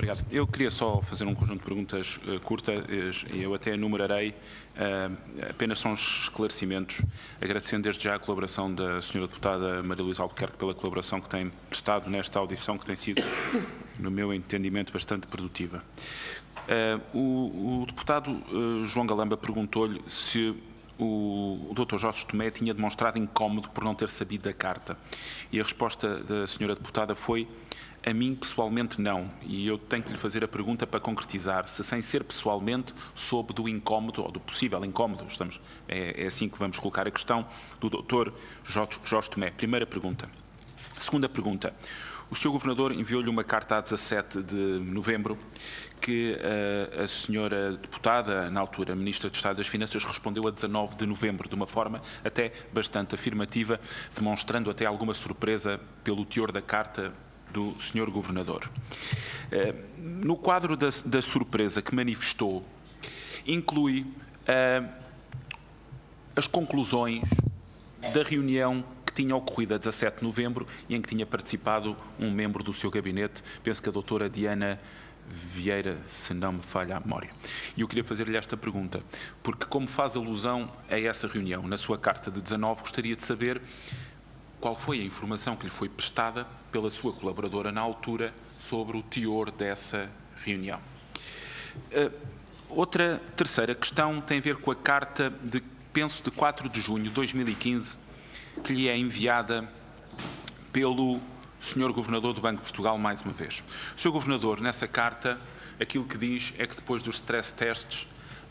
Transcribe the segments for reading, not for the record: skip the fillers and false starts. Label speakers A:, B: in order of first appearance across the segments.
A: Obrigado. Eu queria só fazer um conjunto de perguntas curtas e eu até enumerarei, apenas são esclarecimentos, agradecendo desde já a colaboração da Sra. Deputada Maria Luísa Albuquerque pela colaboração que tem prestado nesta audição, que tem sido, no meu entendimento, bastante produtiva. O deputado João Galamba perguntou-lhe se o Dr. Jorge Tomé tinha demonstrado incómodo por não ter sabido da carta. E a resposta da Sra. Deputada foi: a mim, pessoalmente, não. E eu tenho que lhe fazer a pergunta para concretizar se, sem ser pessoalmente, soube do incómodo, ou do possível incómodo, é assim que vamos colocar a questão, do Dr. Jorge Tomé. Primeira pergunta. Segunda pergunta. O Sr. Governador enviou-lhe uma carta a 17 de novembro que a Sra. Deputada, na altura Ministra de Estado das Finanças, respondeu a 19 de novembro, de uma forma até bastante afirmativa, demonstrando até alguma surpresa pelo teor da carta do Sr. Governador. No quadro da surpresa que manifestou, inclui as conclusões da reunião que tinha ocorrido a 17 de novembro e em que tinha participado um membro do seu gabinete, penso que a doutora Diana Vieira, se não me falha a memória. E eu queria fazer-lhe esta pergunta, porque como faz alusão a essa reunião, na sua carta de 19, gostaria de saber qual foi a informação que lhe foi prestada pela sua colaboradora na altura sobre o teor dessa reunião. Outra terceira questão tem a ver com a carta de, penso, de 4 de junho de 2015, que lhe é enviada pelo Sr. Governador do Banco de Portugal, mais uma vez. O Sr. Governador, nessa carta, aquilo que diz é que depois dos stress tests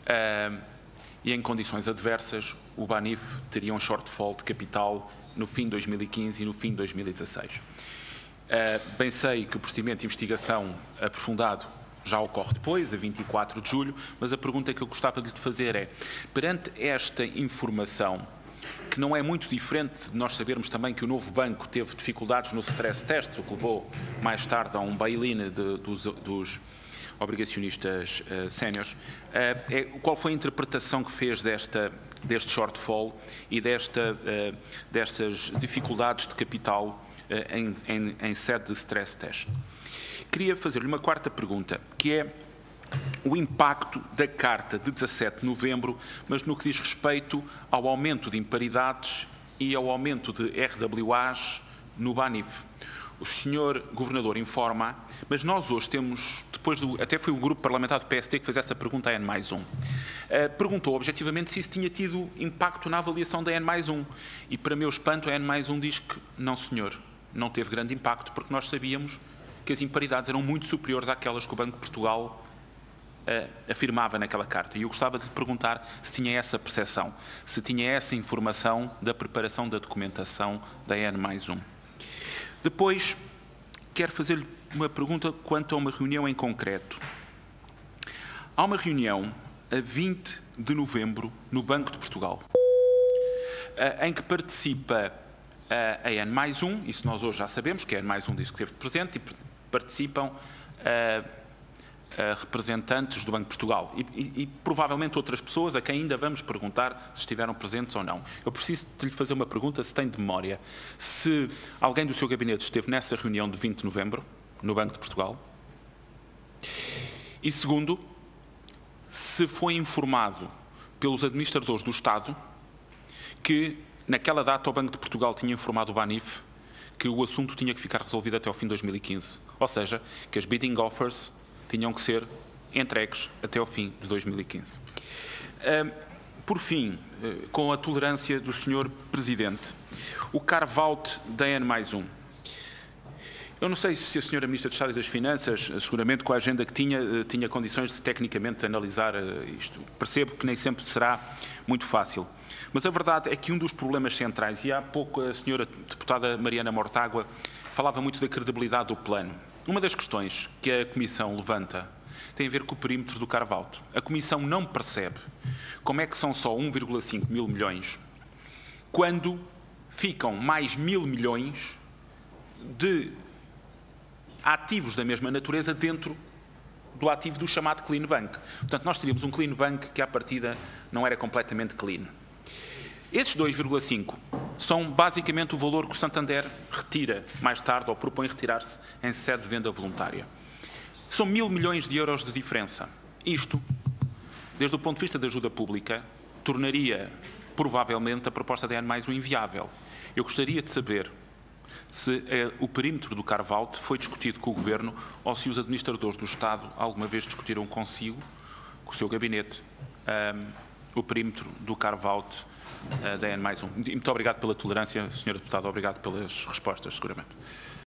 A: e em condições adversas, o Banif teria um shortfall de capital no fim de 2015 e no fim de 2016. Bem sei que o procedimento de investigação aprofundado já ocorre depois, a 24 de julho, mas a pergunta que eu gostava de lhe fazer é, perante esta informação, que não é muito diferente de nós sabermos também que o novo banco teve dificuldades no stress test, o que levou mais tarde a um bail-in dos obrigacionistas séniores, qual foi a interpretação que fez deste shortfall e destas dificuldades de capital em sede de stress test? Queria fazer-lhe uma quarta pergunta, que é o impacto da carta de 17 de novembro, mas no que diz respeito ao aumento de imparidades e ao aumento de RWAs no Banif. O Sr. Governador informa, mas nós hoje temos, até foi o grupo parlamentar do PSD que fez essa pergunta a N+1. Perguntou objetivamente se isso tinha tido impacto na avaliação da N+1 e, para meu espanto, a N+1 diz que não, senhor, não teve grande impacto, porque nós sabíamos que as imparidades eram muito superiores àquelas que o Banco de Portugal afirmava naquela carta. E eu gostava de lhe perguntar se tinha essa percepção, se tinha essa informação da preparação da documentação da N+1. Depois, quero fazer-lhe uma pergunta quanto a uma reunião em concreto. Há uma reunião a 20 de novembro no Banco de Portugal, em que participa a N+1, isso nós hoje já sabemos, que a N+1 diz que esteve presente, e participam representantes do Banco de Portugal e provavelmente outras pessoas a quem ainda vamos perguntar se estiveram presentes ou não. Eu preciso de lhe fazer uma pergunta, se tem de memória, se alguém do seu gabinete esteve nessa reunião de 20 de novembro, no Banco de Portugal. E segundo, se foi informado pelos administradores do Estado que naquela data o Banco de Portugal tinha informado o Banif que o assunto tinha que ficar resolvido até ao fim de 2015. Ou seja, que as bidding offers tinham que ser entregues até ao fim de 2015. Por fim, com a tolerância do Sr. Presidente, o carve-out da N+1. Eu não sei se a Sra. Ministra de Estado das Finanças, seguramente com a agenda que tinha condições de tecnicamente analisar isto. Percebo que nem sempre será muito fácil. Mas a verdade é que um dos problemas centrais, e há pouco a Sra. Deputada Mariana Mortágua falava muito da credibilidade do plano. Uma das questões que a Comissão levanta tem a ver com o perímetro do carve-out. A Comissão não percebe como é que são só 1,5 mil milhões quando ficam mais 1.000 milhões de ativos da mesma natureza dentro do ativo do chamado clean bank. Portanto, nós teríamos um clean bank que à partida não era completamente clean. Esses 2,5 são basicamente o valor que o Santander retira mais tarde ou propõe retirar-se em sede de venda voluntária. São 1.000 milhões de euros de diferença. Isto, desde o ponto de vista da ajuda pública, tornaria, provavelmente, a proposta da N+1 inviável. Eu gostaria de saber se o perímetro do carve-out foi discutido com o Governo ou se os administradores do Estado alguma vez discutiram consigo, com o seu gabinete, o perímetro do carve-out da N+1. Muito obrigado pela tolerância, Sra. Deputada. Obrigado pelas respostas, seguramente.